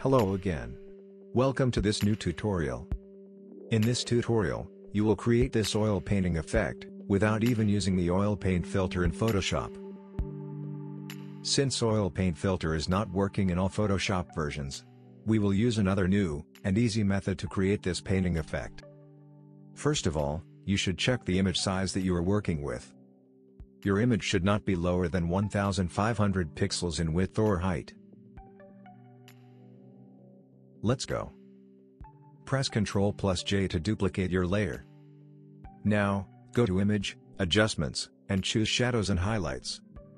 Hello again. Welcome to this new tutorial. In this tutorial, you will create this oil painting effect, without even using the oil paint filter in Photoshop. Since oil paint filter is not working in all Photoshop versions, we will use another new, and easy method to create this painting effect. First of all, you should check the image size that you are working with. Your image should not be lower than 1500 pixels in width or height. Let's go. Press Ctrl+J to duplicate your layer. Now, go to Image, Adjustments, and choose Shadows and Highlights.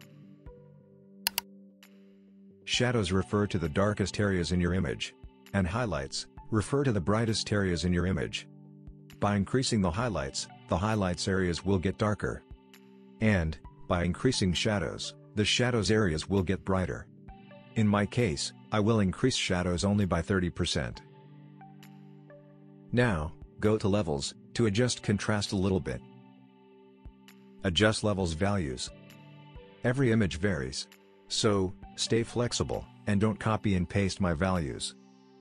Shadows refer to the darkest areas in your image, and highlights refer to the brightest areas in your image. By increasing the highlights areas will get darker. And, by increasing shadows, the shadows areas will get brighter. In my case, I will increase shadows only by 30%. Now, go to Levels, to adjust contrast a little bit. Adjust levels values. Every image varies. So, stay flexible, and don't copy and paste my values.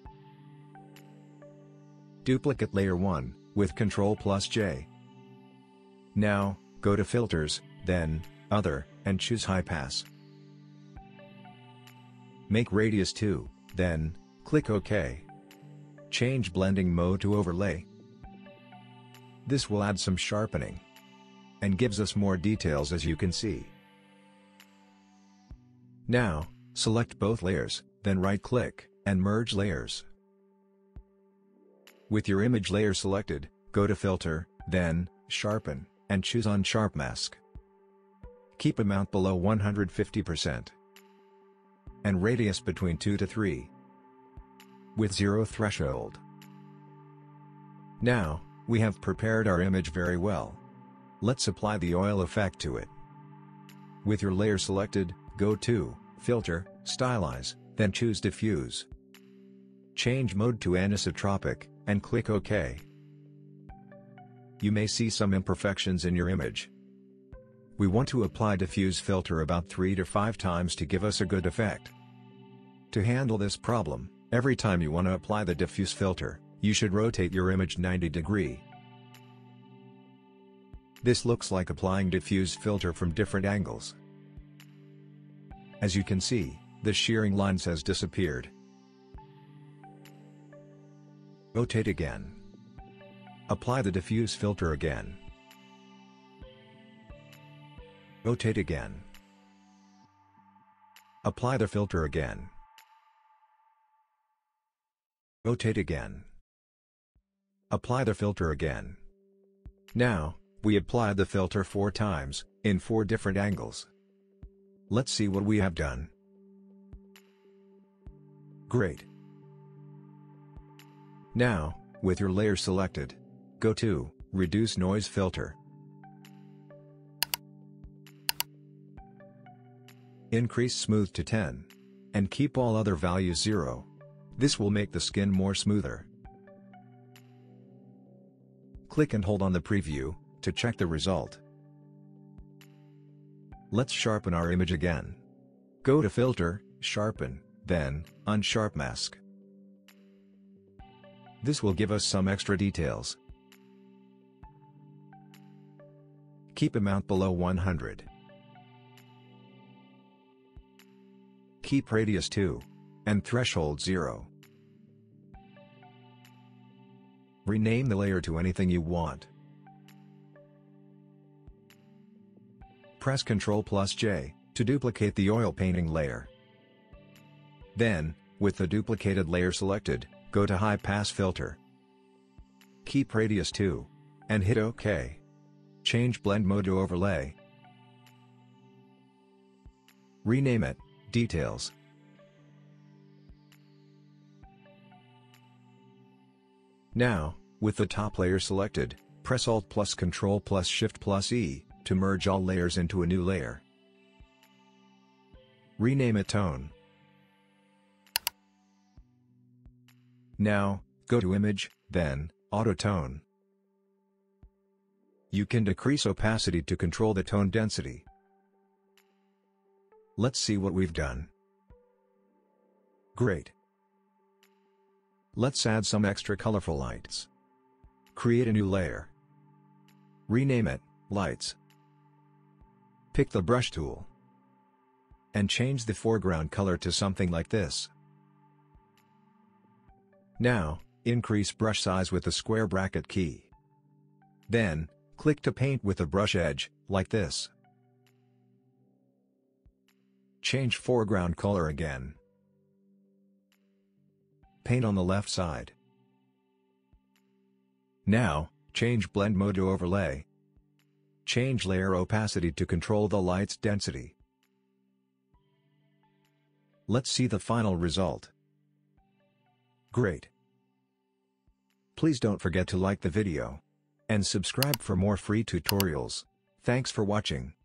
Duplicate layer 1, with Ctrl+J. Now, go to Filters, then, Other, and choose High Pass. Make radius 2, then, click OK. Change blending mode to overlay. This will add some sharpening, and gives us more details as you can see. Now, select both layers, then right-click, and merge layers. With your image layer selected, go to Filter, then, Sharpen, and choose On Sharp Mask. Keep amount below 150%. And radius between 2 to 3. With 0 threshold. Now, we have prepared our image very well. Let's apply the oil effect to it. With your layer selected, go to Filter, Stylize, then choose Diffuse. Change mode to anisotropic, and click OK. You may see some imperfections in your image. We want to apply diffuse filter about 3 to 5 times to give us a good effect. To handle this problem, every time you want to apply the diffuse filter, you should rotate your image 90 degrees. This looks like applying diffuse filter from different angles. As you can see, the shearing lines has disappeared. Rotate again. Apply the diffuse filter again. Rotate again. Apply the filter again. Rotate again. Apply the filter again. Now, we applied the filter 4 times, in 4 different angles. Let's see what we have done. Great. Now, with your layer selected, go to Reduce Noise Filter. Increase Smooth to 10. And keep all other values 0. This will make the skin more smoother. Click and hold on the preview, to check the result. Let's sharpen our image again. Go to Filter, Sharpen, then, On Sharp Mask. This will give us some extra details. Keep amount below 100. Keep radius 2. And threshold 0. Rename the layer to anything you want. Press Ctrl+J, to duplicate the oil painting layer. Then, with the duplicated layer selected, go to High Pass Filter. Keep radius 2. And hit OK. Change blend mode to overlay. Rename it, Details. Now, with the top layer selected, press Alt plus Ctrl plus Shift plus E, to merge all layers into a new layer. Rename it Tone. Now, go to Image, then, Auto Tone. You can decrease opacity to control the tone density. Let's see what we've done. Great. Let's add some extra colorful lights. Create a new layer. Rename it, Lights. Pick the brush tool. And change the foreground color to something like this. Now, increase brush size with the square bracket key. Then, click to paint with the brush edge, like this. Change foreground color again. Paint on the left side. Now, change blend mode to overlay. Change layer opacity to control the light's density. Let's see the final result. Great! Please don't forget to like the video and subscribe for more free tutorials. Thanks for watching.